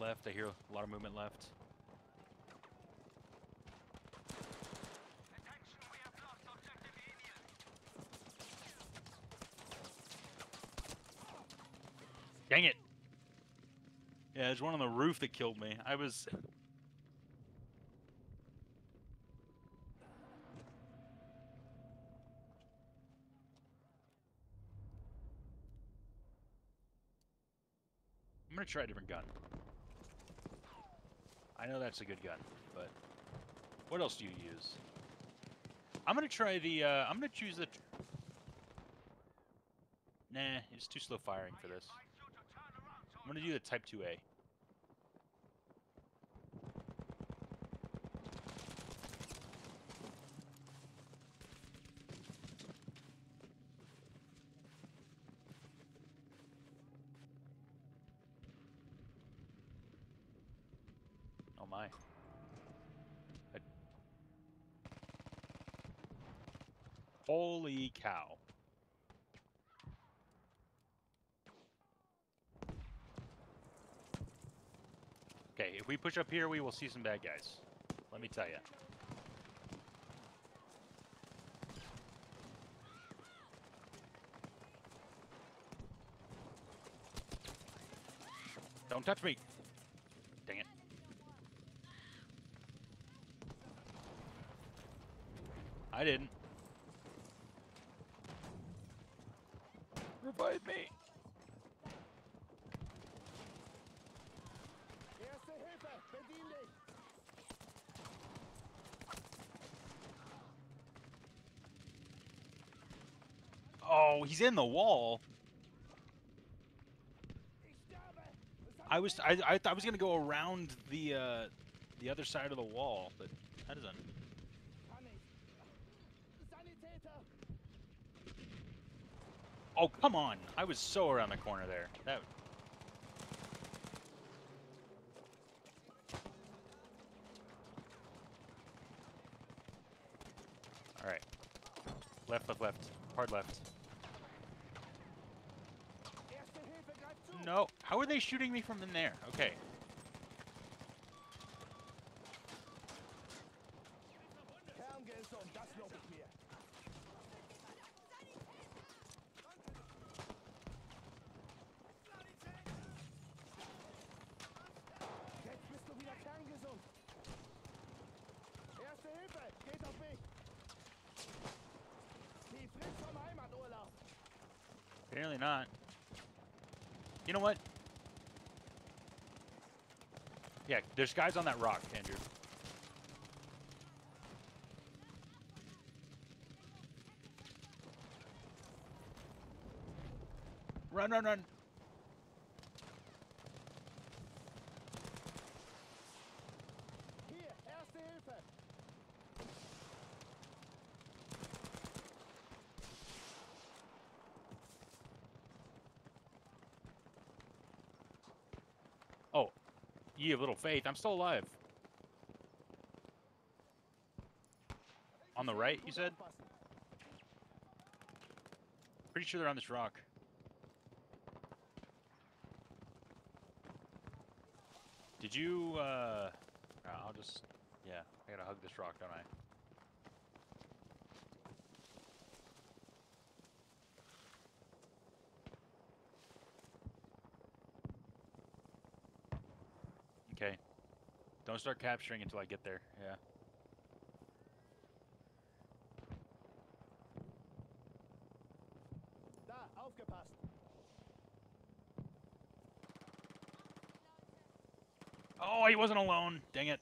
left. I hear a lot of movement left. Dang it! Yeah, there's one on the roof that killed me. I was... I'm gonna try a different gun. I know that's a good gun, but... What else do you use? I'm gonna try the, I'm gonna choose the... Nah, it's too slow firing for this. I'm gonna do the Type 2A. Oh my. Holy cow. Okay, if we push up here, we will see some bad guys. Let me tell you. Don't touch me! Dang it. I didn't. Revive me! Erste Hilfe! Bedien dich! Oh, he's in the wall. I was I thought I was gonna go around the other side of the wall, but that isn't. Sanitäter! Oh, come on! I was so around the corner there. That. All right. Left, left, left. Hard left. Erste Hilfe, greif zu! No. How are they shooting me from in there? Okay. Kerngesund, das lobe ich mir. Jetzt bist du wieder kerngesund. Erste Hilfe, geht auf mich. Die Fritz vom Heimaturlaub. Apparently not. You know what? Yeah, there's guys on that rock, Andrew. Run, run, run! Hier, Erste Hilfe. Oh, ye of little faith, I'm still alive. On the right, you said? Pretty sure they're on this rock. Did you, I'll just, yeah, I gotta hug this rock, don't I? Okay. Don't start capturing until I get there, yeah. Da, aufgepasst. Oh, he wasn't alone. Dang it.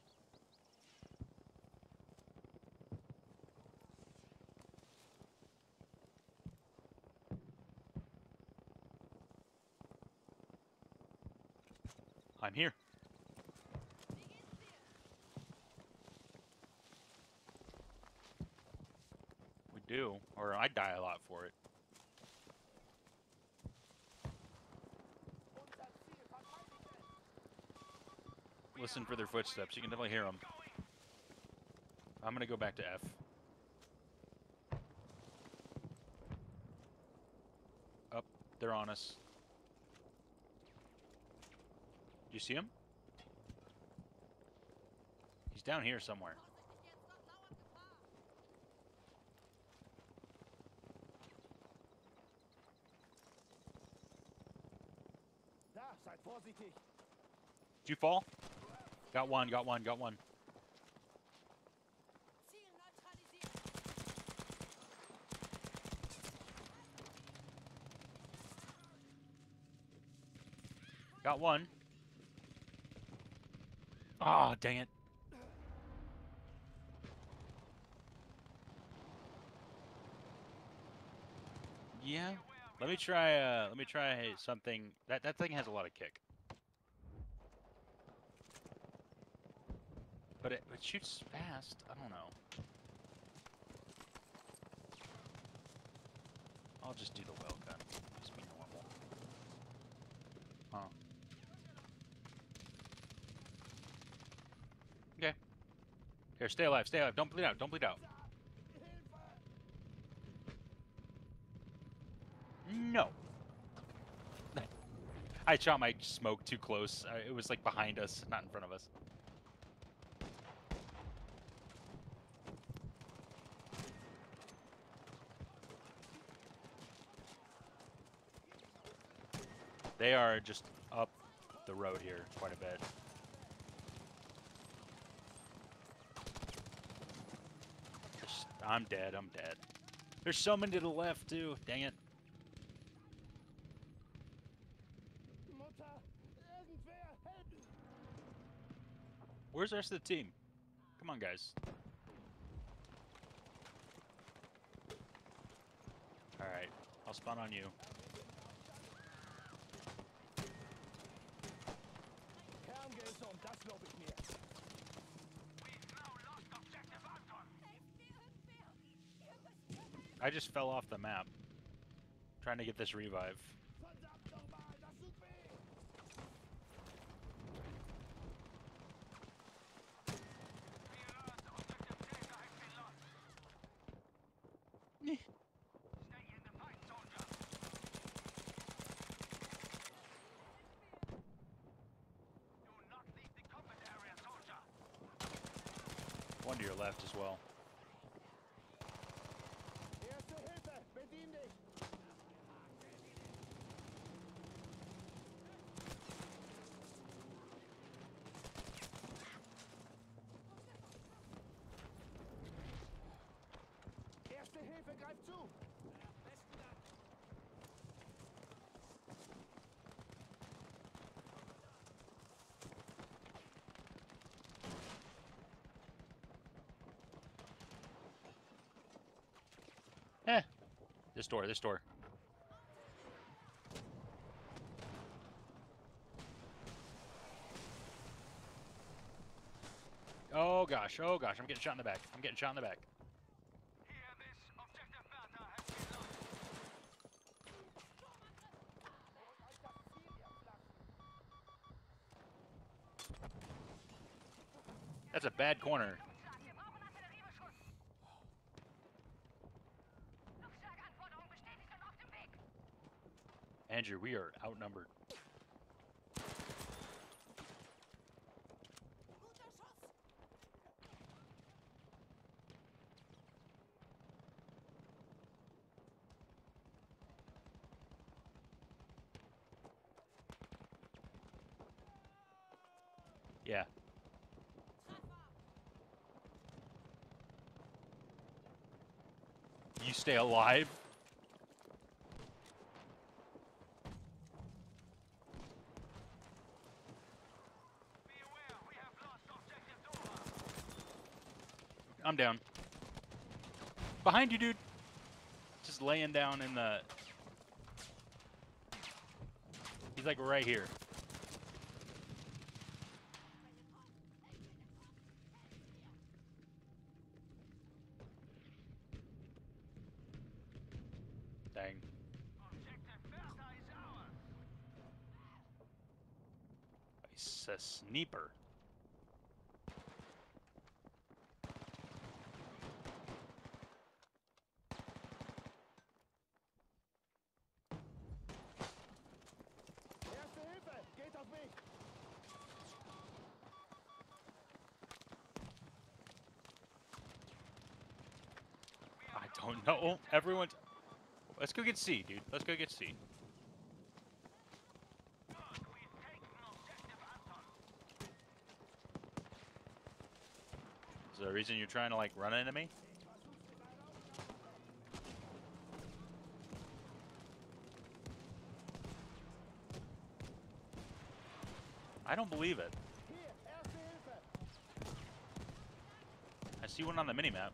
I'm here. We do, or I die a lot for it. Listen for their footsteps. You can definitely hear them. I'm gonna go back to F. Up, they're on us. You see him? He's down here somewhere. Da, seid vorsichtig. Did you fall? Got one, got one, got one. Ziel neutralisiert. Got one. Ah, dang it. Yeah. Let me try something. That thing has a lot of kick. But it shoots fast. I don't know. I'll just do the well gun. Just be normal. Huh. Okay. Here, stay alive, stay alive. Don't bleed out, don't bleed out. No. I shot my smoke too close. It was like behind us, not in front of us. They are just up the road here quite a bit. I'm dead, I'm dead. There's someone to the left too, dang it. Mutter, irgendwer, help! Where's the rest of the team? Come on, guys. Alright, I'll spawn on you. Kerngelson, das glaub ich mir. I just fell off the map. Trying to get this revive. Verdammt nochmal, das tut weh! One to your left as well. Erste Hilfe, bedien dich! Erste Hilfe, greif zu! This door, this door. Oh gosh, I'm getting shot in the back. I'm getting shot in the back. That's a bad corner. Andrew, we are outnumbered. Yeah. You stay alive? I'm down. Behind you, dude. Just laying down in the... He's like right here. Dang. He's a sniper. Erste Hilfe, geht auf mich! Oh no, everyone. Let's go get C, dude. Let's go get C. Is there a reason you're trying to like run into me? I don't believe it. Hier, Erste Hilfe. I see one on the minimap.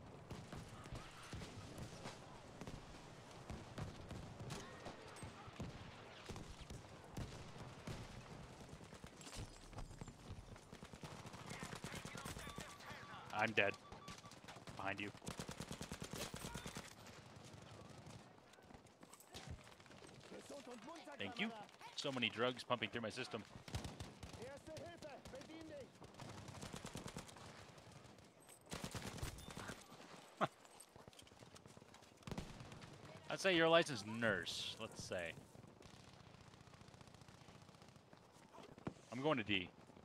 I'm dead. Behind you. Gesund und munter, Thank you. Kamerad. So many drugs pumping through my system. Erste Hilfe, bedien dich. I'd say you're a licensed nurse, let's say. I'm going to D.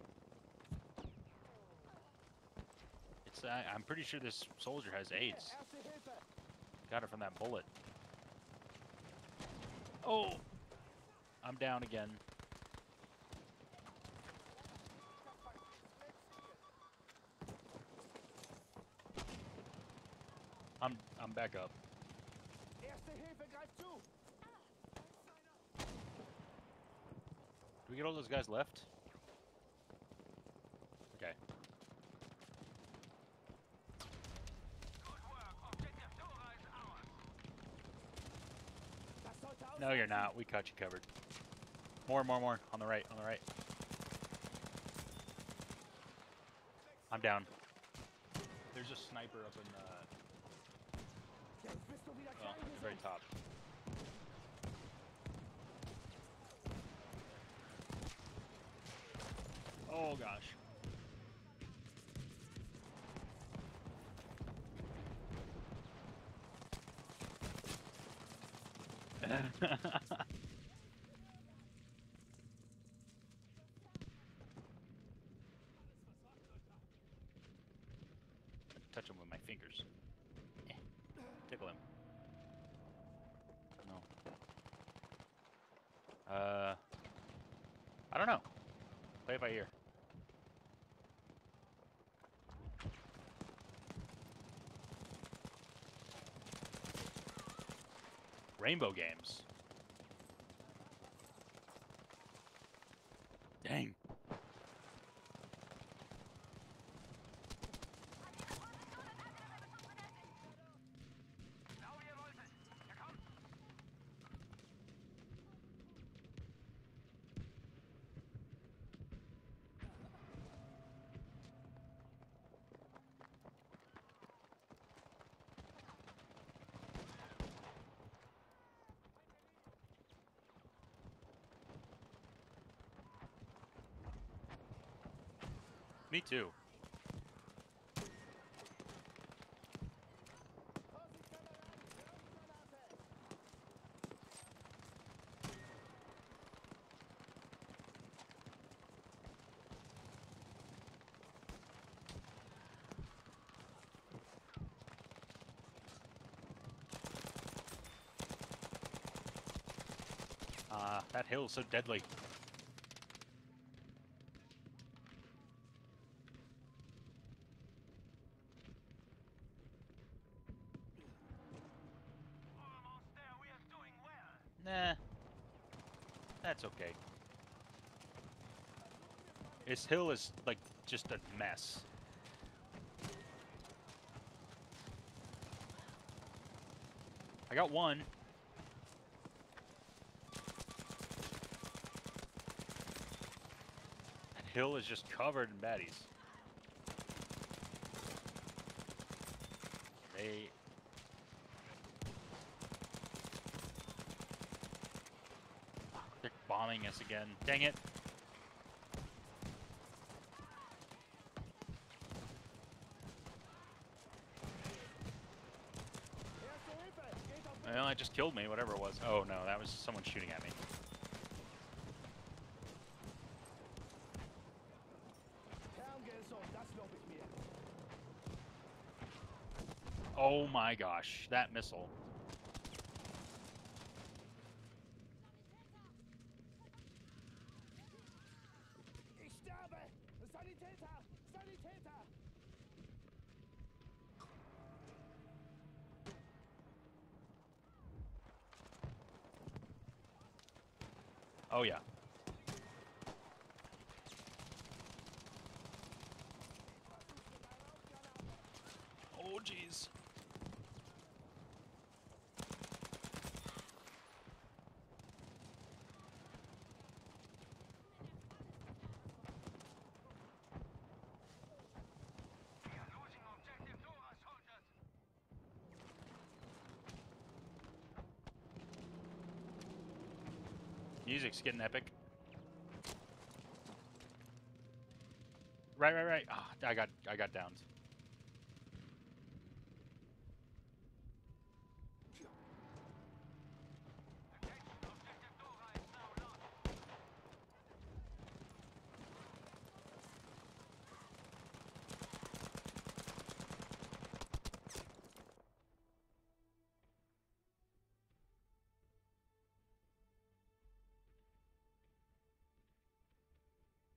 It's I'm pretty sure this soldier has AIDS. Erste Hilfe. Got it from that bullet. Oh! I'm down again. I'm back up. Erste Hilfe, greif zu. Do we get all those guys left? Okay. Das sollte No, you're ausreichen. not. We caught you covered. More. On the right, on the right. I'm down. There's a sniper up in Jetzt bist du wieder well, the very kleingesund. top. Oh gosh. Touch him with my fingers. Eh. Tickle him. No. I don't know. Play it by ear. Rainbow Games. Dang. Me too. That hill is so deadly. Nah. That's okay. This hill is, like, just a mess. I got one. That hill is just covered in baddies. They're bombing us again. Dang it. Erste Hilfe, geht auf Well, it just killed me, whatever it was. Oh no, that was someone shooting at me. Kerngesund, das lobe ich mir. Oh my gosh, that missile. Ich sterbe! Sanitäter! Sanitäter! Oh yeah. Oh jeez. Music's getting epic. Right. Ah, I got downs.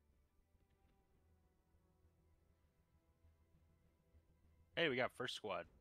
Hey, we got first squad.